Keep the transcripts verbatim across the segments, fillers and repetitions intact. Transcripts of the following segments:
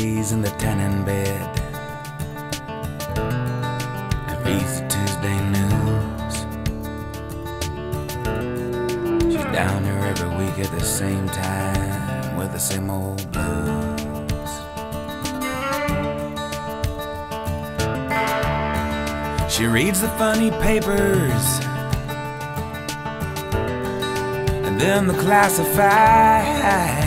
lays in the tannin bed and reads the Tuesday news. She's down here every week at the same time with the same old blues. She reads the funny papers and then the classifieds.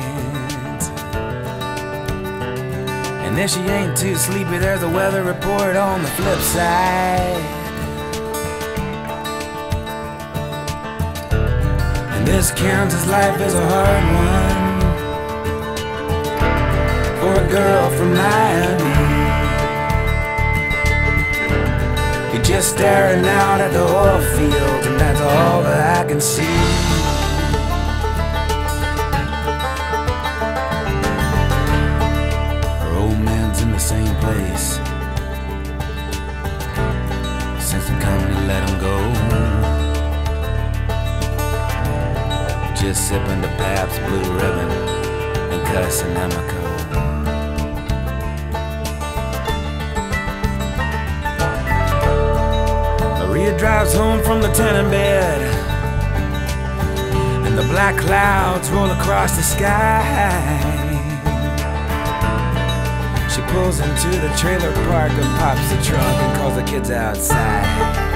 And if she ain't too sleepy, there's a weather report on the flip side. And this Kansas life is a hard one for a girl from Miami. You're just staring out at the oil fields, and that's all that I can see. Same place since the company let him go. Just sipping the Pabst Blue Ribbon and cussing Amico. Maria drives home from the tannin bed, and the black clouds roll across the sky. She pulls into the trailer park and pops the trunk and calls the kids outside.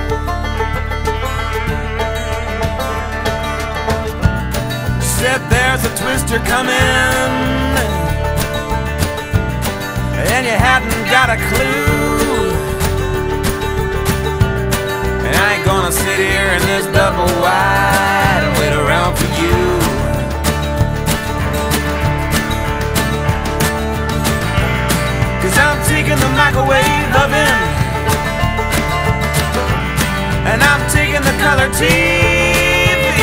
She said there's a twister coming, and you hadn't got a clue. And I ain't gonna sit here in this double wide and wait around for you. Cause I'm taking the microwave oven, and I'm taking the color T V,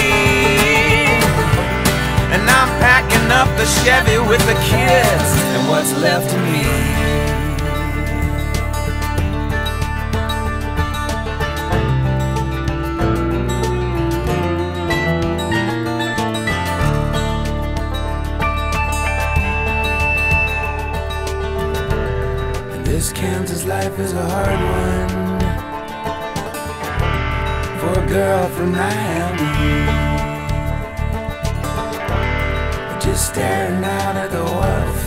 and I'm packing up the Chevy with the kids and what's left of me. This Kansas life is a hard one for a girl from Miami, just staring out at the oil